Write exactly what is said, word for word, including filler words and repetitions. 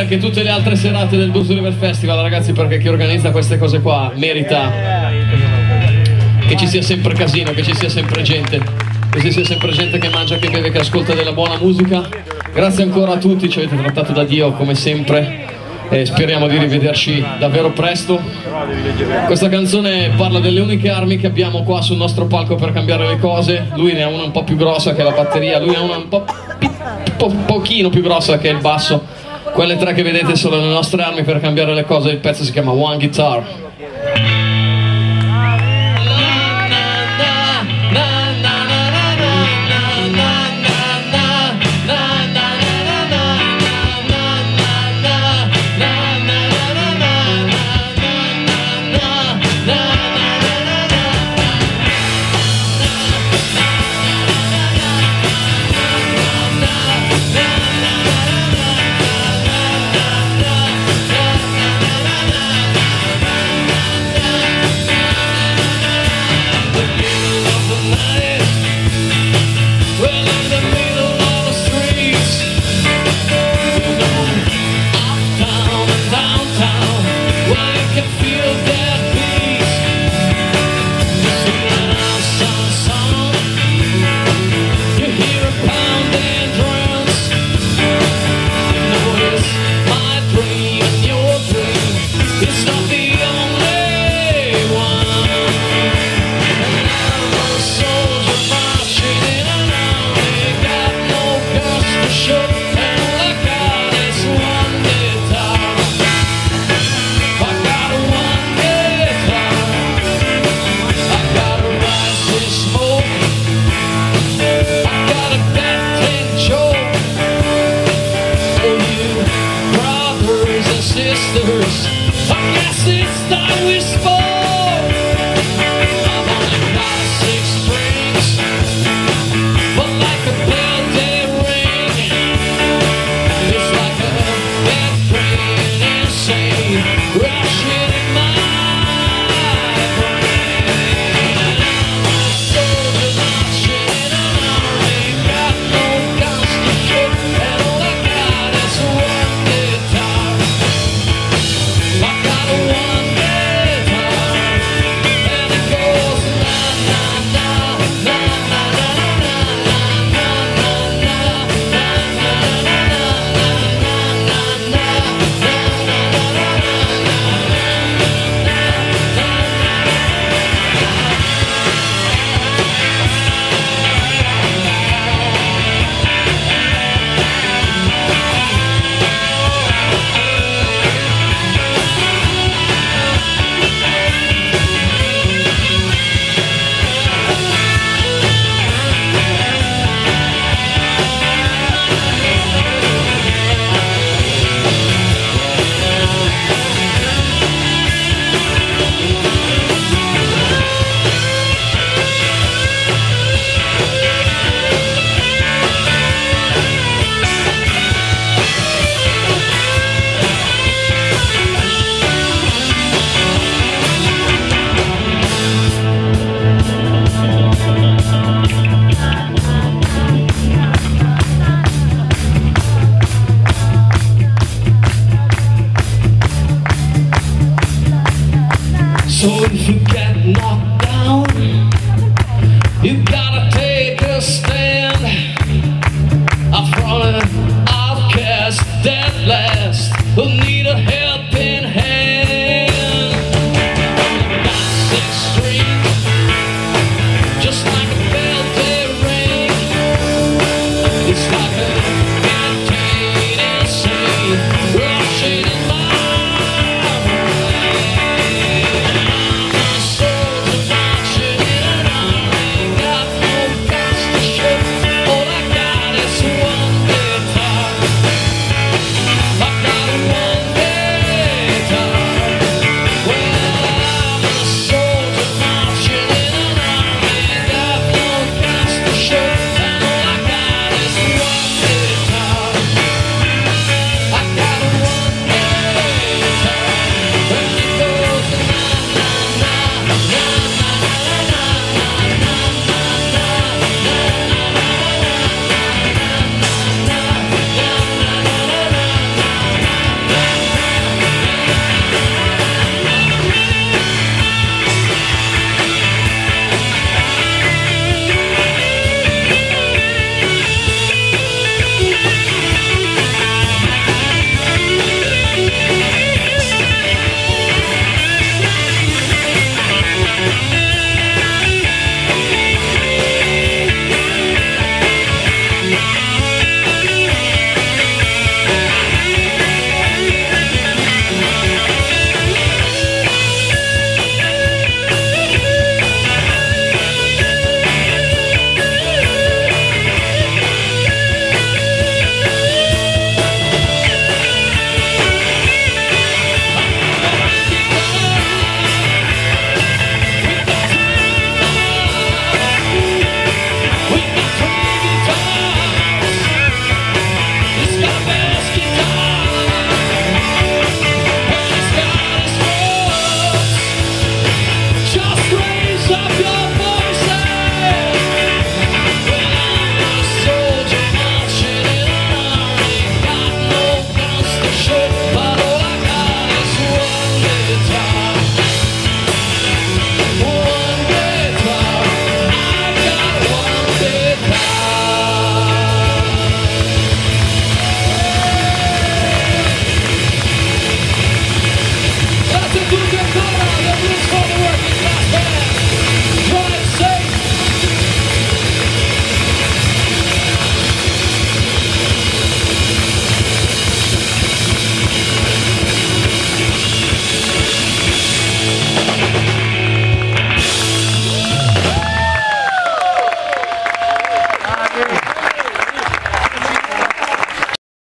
anche tutte le altre serate del Blues River Festival, ragazzi, perché chi organizza queste cose qua merita che ci sia sempre casino, che ci sia sempre gente, che ci sia sempre gente che mangia, che beve, che ascolta della buona musica. Grazie ancora a tutti, ci avete trattato da Dio come sempre e speriamo di rivederci davvero presto. Questa canzone parla delle uniche armi che abbiamo qua sul nostro palco per cambiare le cose. Lui ne ha una un po' più grossa che è la batteria, lui ne ha una un po', po pochino più grossa che è il basso. Quelle tre che vedete sono le nostre armi per cambiare le cose. Il pezzo si chiama One Guitar. Show